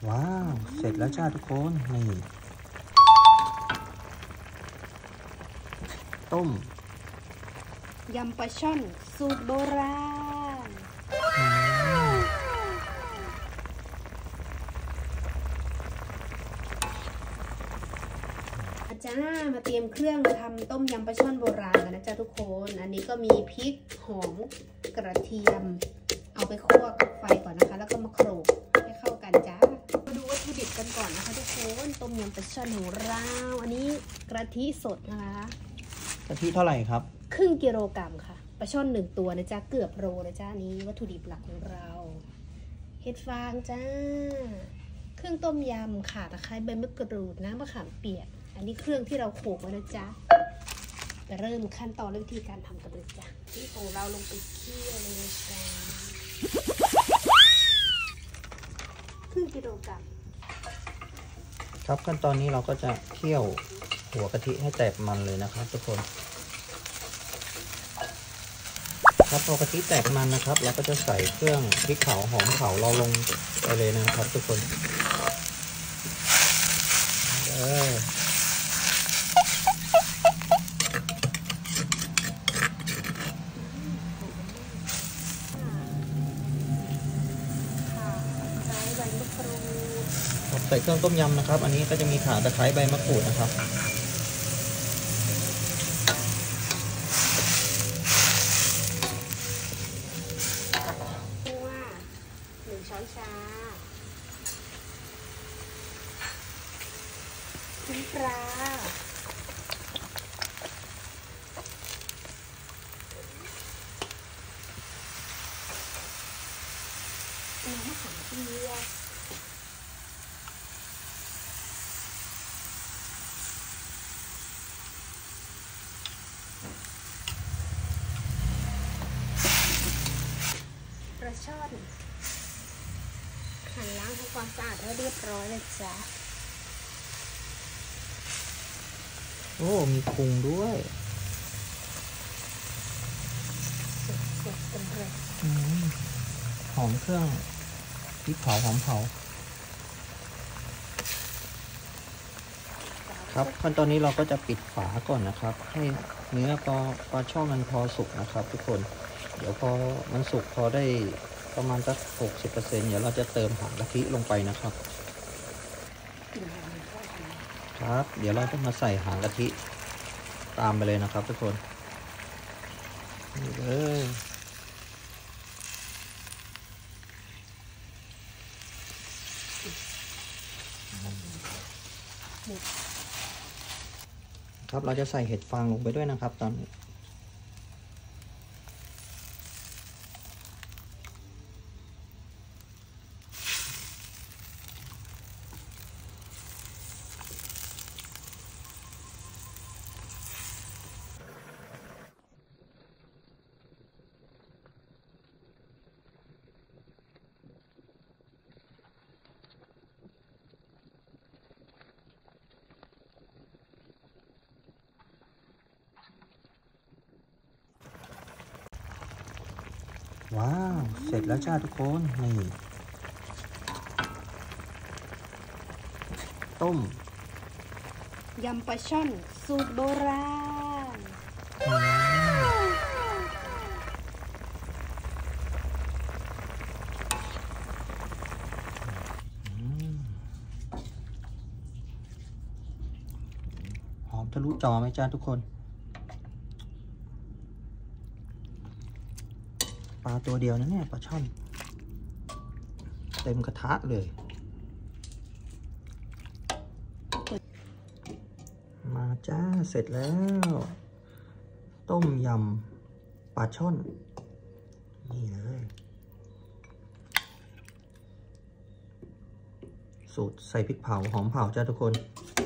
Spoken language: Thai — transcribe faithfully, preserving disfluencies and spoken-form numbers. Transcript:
ว้าวเสร็จแล้วจ้าทุกคนนี่ต้มยำปลาช่อนสูตรโบราณจ้ามาเตรียมเครื่องทำต้มยำปลาช่อนโบราณกันนะจ๊ะทุกคนอันนี้ก็มีพริกหอมกระเทียมเอาไปคั่วกับไฟก่อนนะคะแล้วก็มาโขลกให้เข้ากันจ้ามาดูวัตถุดิบกันก่อนนะคะทุกคนต้มยำปลาช่อนของเราอันนี้กะทิสดนะคะกะทิเท่าไหร่ครับครึ่งกิโลกรัมค่ะปลาช่อนหนึ่งตัวนะจ๊ะเกือบโลนะจ๊ะนี้วัตถุดิบหลักของเราเห็ดฟางจ้าเครื่องต้มยำข่าตะไคร้ใบมะกรูดน้ำมะขามเปียกอันนี้เครื่องที่เราโขลกไว้นะจ๊ะจะเริ่มขั้นตอนวิธีการทำกันเลยจ้ะที่ของเราลงไปเคี่ยวเลยนะจ๊ะครึ่งกิโลกรัมครับขั้นตอนนี้เราก็จะเคี่ยวหัวกะทิให้แตกมันเลยนะครับทุกคนครับพอกะทิแตกมันนะครับเราก็จะใส่เครื่องพริกเผาหอมเผาเราลงไปเลยนะครับทุกคนเออใส่เครื่องต้มยำนะครับอันนี้ก็จะมีข่าตะไคร้ใบมะกรูดนะครับตัวหนึ่งช้อนชาน้ำปลาน้ำมะขามเปียกปลาช่อนหั่นล้างทำความสะอาดแล้วเรียบร้อยเลยจ้ะโอ้มีปรุงด้วยสดๆกันเลยหอมเครื่องพริกเผาหอมเผาครับขั้นตอนนี้เราก็จะปิดฝาก่อนนะครับให้เนื้อปลาปลาช่อนมันพอสุกนะครับทุกคนเดี๋ยวพอมันสุกพอได้ประมาณสักหกสิบเปอร์เซ็นต์เดี๋ยวเราจะเติมหางกะทิลงไปนะครับครับเดี๋ยวเราจะมาใส่หางกะทิตามไปเลยนะครับทุกคนนี่เลยครับเราจะใส่เห็ดฟางลงไปด้วยนะครับตอนนี้ว้าวเสร็จแล้วจ้าทุกคนนี่ต้มยำปลาช่อนสูตรโบราณหอมทะลุจอไหมจ้าทุกคนปลาตัวเดียวนะเนี่ยปลาช่อนเต็มกระทะเลยมาจ้าเสร็จแล้วต้มยำปลาช่อนนี่เลยสูตรใส่พริกเผาหอมเผาจ้าทุกคน